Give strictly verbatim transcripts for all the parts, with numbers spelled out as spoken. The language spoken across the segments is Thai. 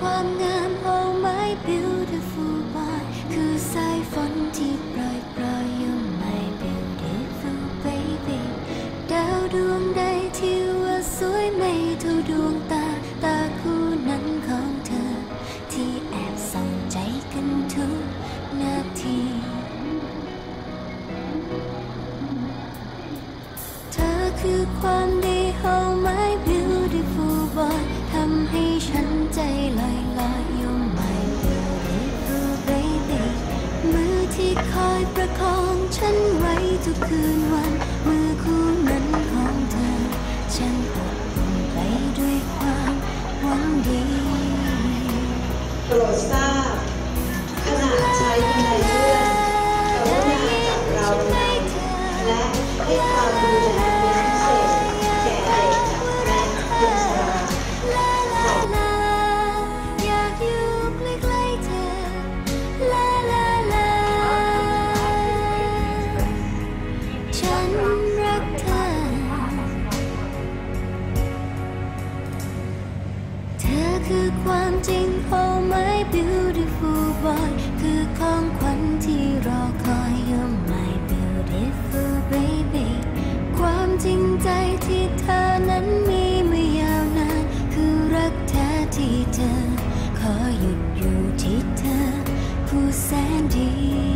ความงาม Oh my beautiful boy คือสายฝนที่โปรยโปรย You my beautiful baby ดาวดวงใดที่ว่าสวยไม่เท่าดวงตาตาคู่นั้นของเธอที่แอบส่องใจกันทุกนาทีเธอคือความดี Oh my beautiful boy ทำให้ฉันใจลอยลอย You my beautiful baby มือที่คอยประคองฉันไว้ทุกคืนวันมือคู่นั้นของเธอฉันอบอุ่นไปด้วยความหวังดีโปรดทราบขณะใช้บันไดเลื่อนกรุณาจับเราวและให้ความดูแลเป็นพิเศษแก่เด็กและคนชราขอบอยากอยู่ใกล้ๆเธอลาลาลาฉันรักเธอเธอคือความจริง Oh my beautiful boy คือของขวัญที่รอคอย You're my beautiful baby ความจริงใจที่เธอนั้นมีมายาวนานคือรักแท้ที่เธอขอหยุดอยู่ที่เธอผู้แสนดี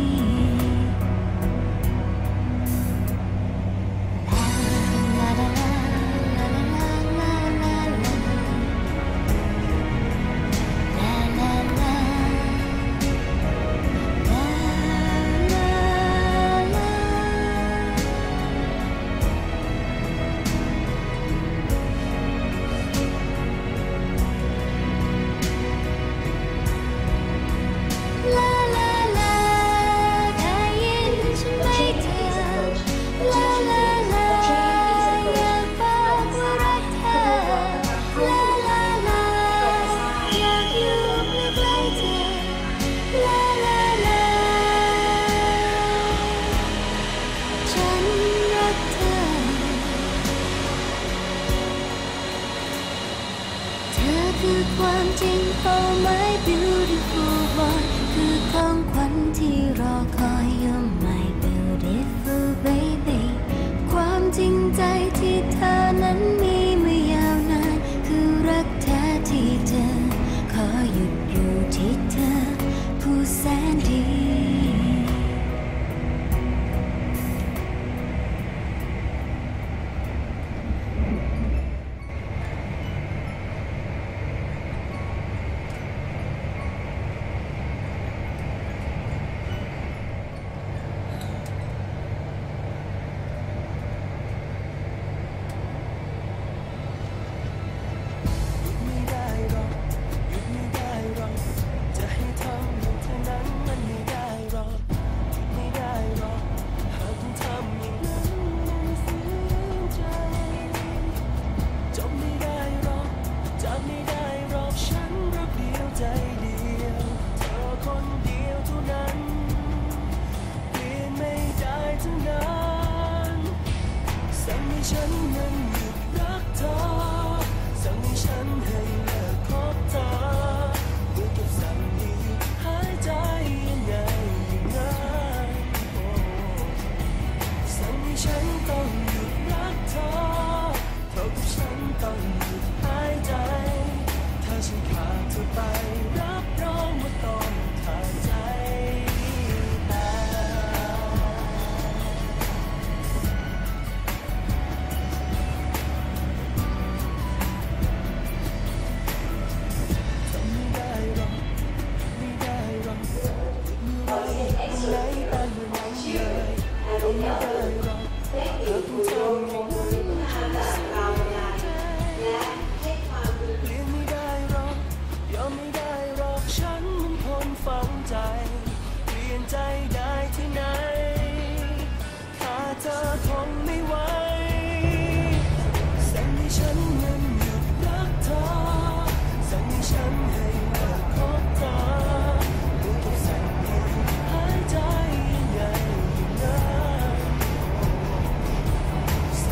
คือความจริง Oh my beautiful boy คือของขวัญที่รอคอย You're my beautiful baby ความจริงใจที่เธอนั้นมีมายาวนานคือรักแท้ที่เธอขอหยุดอยู่ที่เธอผู้แสนดีส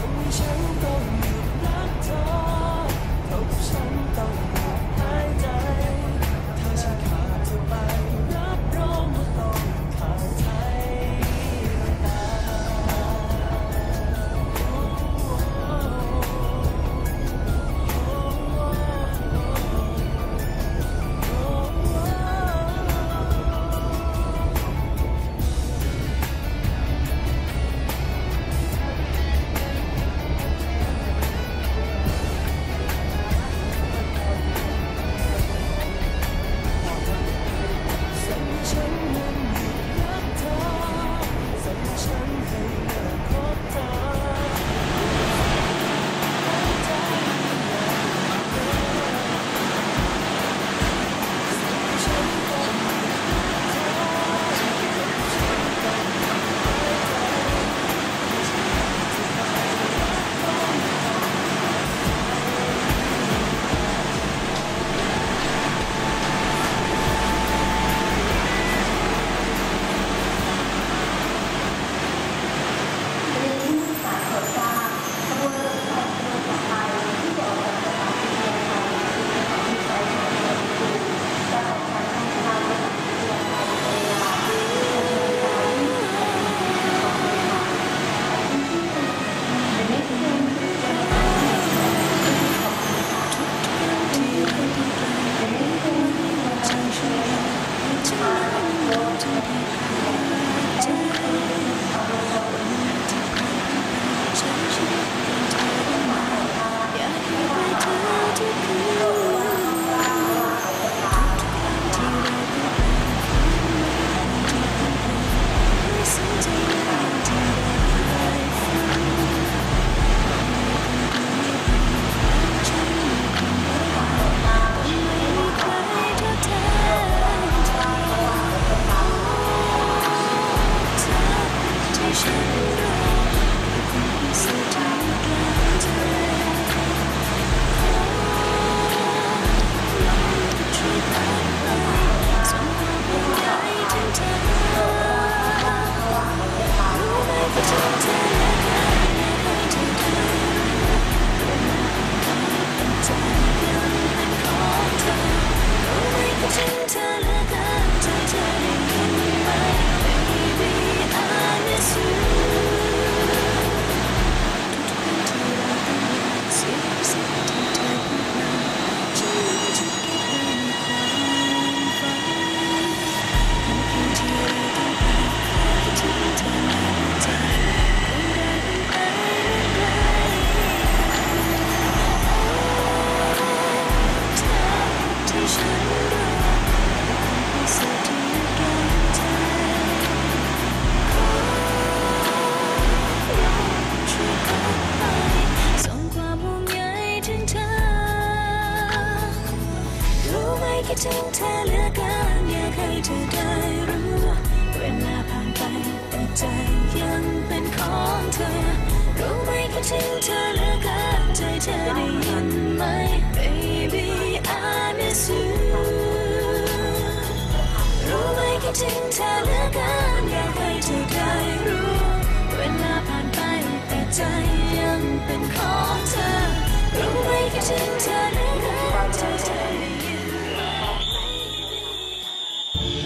ถึงเธอเหลือเกินใจเธอได้ยินไหม Baby I miss you รู้ไหมคิดถึงเธอเหลือเกินอยากให้เธอได้รู้เวลาผ่านไปแต่ใจยังเป็นของเธอรู้ไหมคิดถึงเธอเหลือเกินใจเธอได้ยินไหม Baby